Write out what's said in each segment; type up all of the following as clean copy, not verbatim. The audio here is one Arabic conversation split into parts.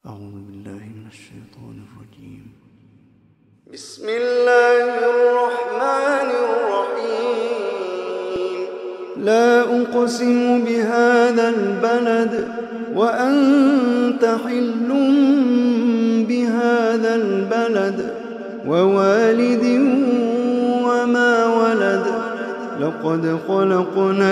أعوذ بالله من الشيطان الرجيم. بسم الله الرحمن الرحيم. لا أقسم بهذا البلد وأنت حل بهذا البلد ووالد وما ولد لقد خلقنا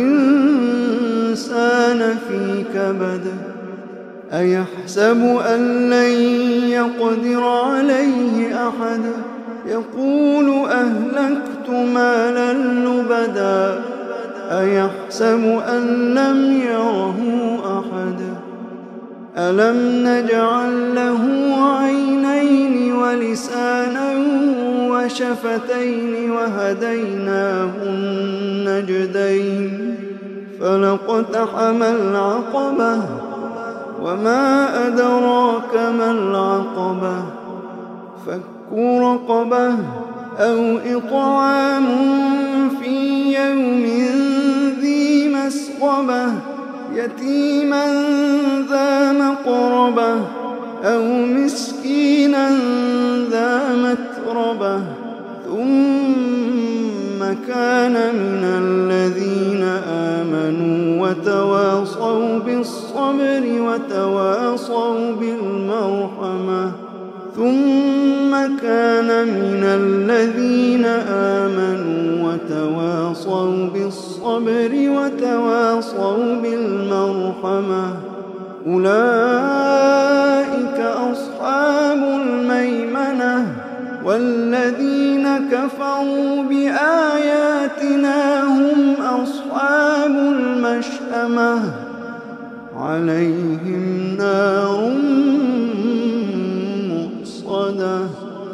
الإنسان في كبد أيحسب أن لن يقدر عليه أحد يقول أهلكت مالا لبدا أيحسب أن لم يره أحد ألم نجعل له عينين ولسانا وشفتين وهديناه النجدين فلاقتحم العقبة وما أدراك ما العقبة فك رقبة أو إطعام في يوم ذي مسغبة يتيما ذا مقربة أو مسكينا ذا متربة ثم كان من الذين آمنوا وتواصوا بالصبر وتواصوا بالمرحمة ثم كان من الذين آمنوا وتواصوا بالصبر وتواصوا بالمرحمة أولئك أصحاب الميمنة والذين كفروا بآياتنا هم أصحاب المشأمة عليهم نار مؤصدة.